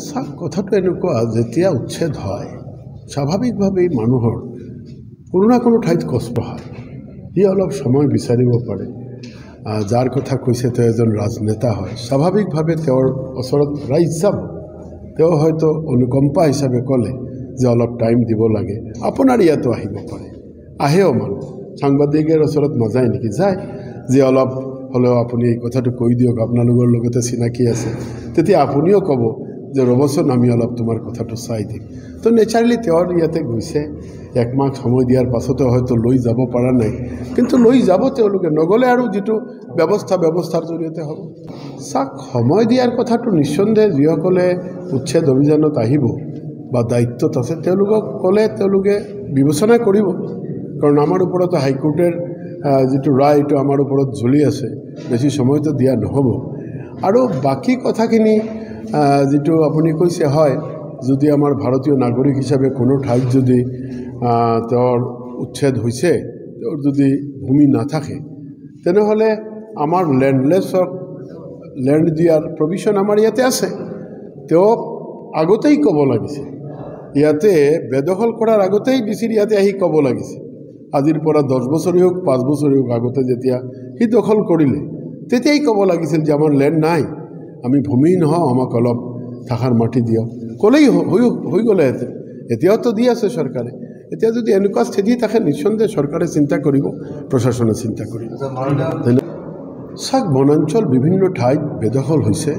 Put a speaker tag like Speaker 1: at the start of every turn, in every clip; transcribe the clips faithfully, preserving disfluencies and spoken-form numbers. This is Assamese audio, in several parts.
Speaker 1: চাওক কথাটো এনেকুৱা যেতিয়া উচ্ছেদ হয় স্বাভাৱিকভাৱেই মানুহৰ কোনো না কোনো ঠাইত কষ্ট হয় সি অলপ সময় বিচাৰিব পাৰে যাৰ কথা কৈছে তেওঁ এজন ৰাজনেতা হয় স্বাভাৱিকভাৱে তেওঁৰ ওচৰত ৰাইজ যাব তেওঁ হয়তো অনুকম্পা হিচাপে ক'লে যে অলপ টাইম দিব লাগে আপোনাৰ ইয়াতো আহিব পাৰে আহেও মানুহ সাংবাদিকৰ ওচৰত নাযায় নেকি যায় যে অলপ হ'লেও আপুনি এই কথাটো কৈ দিয়ক আপোনালোকৰ লগতে চিনাকি আছে তেতিয়া আপুনিও ক'ব যে ৰবচোন আমি অলপ তোমাৰ কথাটো চাই দিম তো নেচাৰেলি তেওঁৰ ইয়াতে গৈছে একমাহ সময় দিয়াৰ পাছতো হয়তো লৈ যাব পৰা নাই কিন্তু লৈ যাব তেওঁলোকে নগ'লে আৰু যিটো ব্যৱস্থা ব্যৱস্থাৰ জৰিয়তে হ'ব চাওক সময় দিয়াৰ কথাটো নিঃসন্দেহে যিসকলে উচ্ছেদ অভিযানত আহিব বা দায়িত্বত আছে তেওঁলোকক ক'লে তেওঁলোকে বিবেচনা কৰিব কাৰণ আমাৰ ওপৰত হাইকোৰ্টেৰ যিটো ৰায় এইটো আমাৰ ওপৰত জ্বলি আছে বেছি সময়তো দিয়া নহ'ব আৰু বাকী কথাখিনি যিটো আপুনি কৈছে হয় যদি আমাৰ ভাৰতীয় নাগৰিক হিচাপে কোনো ঠাইত যদি তেওঁৰ উচ্ছেদ হৈছে তেওঁৰ যদি ভূমি নাথাকে তেনেহ'লে আমাৰ লেণ্ডলেছক লেণ্ড দিয়াৰ প্ৰভিশ্যন আমাৰ ইয়াতে আছে তেওঁ আগতেই ক'ব লাগিছে ইয়াতে বেদখল কৰাৰ আগতেই ডিচিৰ ইয়াতে আহি ক'ব লাগিছে আজিৰ পৰা দহ বছৰেই হোক পাঁচ বছৰেই হোক আগতে যেতিয়া সি দখল কৰিলে তেতিয়াই ক'ব লাগিছিল যে আমাৰ লেণ্ড নাই আমি ভূমি নহওঁ আমাক অলপ থাকাৰ মাটি দিয়ক ক'লেই হৈ গ'লেহেঁতেন এতিয়াওতো দি আছে চৰকাৰে এতিয়া যদি এনেকুৱা স্থিতি থাকে নিঃসন্দেহে চৰকাৰে চিন্তা কৰিব প্ৰশাসনে চিন্তা কৰিব চাওক বনাঞ্চল বিভিন্ন ঠাইত বেদখল হৈছে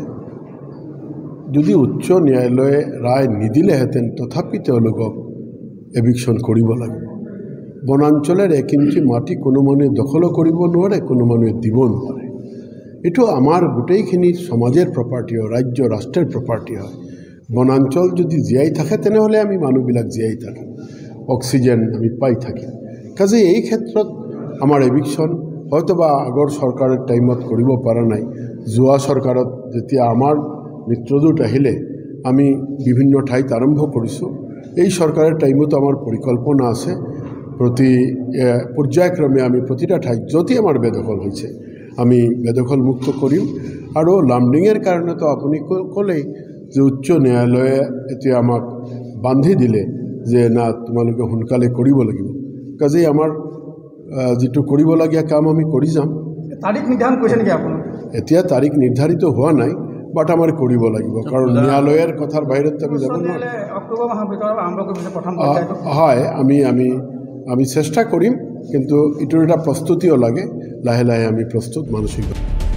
Speaker 1: যদি উচ্চ ন্যায়ালয়ে ৰায় নিদিলেহেঁতেন তথাপি তেওঁলোকক এভিকশ্যন কৰিব লাগিব বনাঞ্চলেৰ এক ইঞ্চি মাটি কোনো মানুহে দখলো কৰিব নোৱাৰে কোনো মানুহে দিব নোৱাৰে এইটো আমাৰ গোটেইখিনি সমাজৰ প্ৰপাৰ্টি হয় ৰাজ্য ৰাষ্ট্ৰৰ প্ৰপাৰ্টি হয় বনাঞ্চল যদি জীয়াই থাকে তেনেহ'লে আমি মানুহবিলাক জীয়াই থাকিম অক্সিজেন আমি পাই থাকিম কাজে এই ক্ষেত্ৰত আমাৰ এভিকশ্যন হয়তো বা আগৰ চৰকাৰৰ টাইমত কৰিব পৰা নাই যোৱা চৰকাৰত যেতিয়া আমাৰ মিত্ৰজোঁট আহিলে আমি বিভিন্ন ঠাইত আৰম্ভ কৰিছোঁ এই চৰকাৰৰ টাইমতো আমাৰ পৰিকল্পনা আছে প্ৰতি পৰ্যায়ক্ৰমে আমি প্ৰতিটা ঠাইত যদি আমাৰ বেদখল হৈছে আমি বেদখল মুক্ত কৰিম আৰু লামডিঙৰ কাৰণেতো আপুনি ক'লেই যে উচ্চ ন্যায়ালয়ে এতিয়া আমাক বান্ধি দিলে যে না তোমালোকে সোনকালে কৰিব লাগিব কাজেই আমাৰ যিটো কৰিবলগীয়া কাম আমি কৰি যাম
Speaker 2: তাৰিখ নিৰ্ধাৰণ কৰিছে নেকি আপুনি এতিয়া
Speaker 1: তাৰিখ নিৰ্ধাৰিত হোৱা নাই বাট আমাৰ কৰিব লাগিব কাৰণ ন্যায়ালয়ৰ কথাৰ বাহিৰত আমি যাব নোৱাৰোঁ
Speaker 2: অক্টোবৰ মাহৰ ভিতৰত আৰম্ভ কৰিব প্ৰথম
Speaker 1: হয় আমি আমি আমি চেষ্টা কৰিম কিন্তু ইটোৰ এটা প্ৰস্তুতিও লাগে লাহে লাহে আমি প্ৰস্তুত মানসিক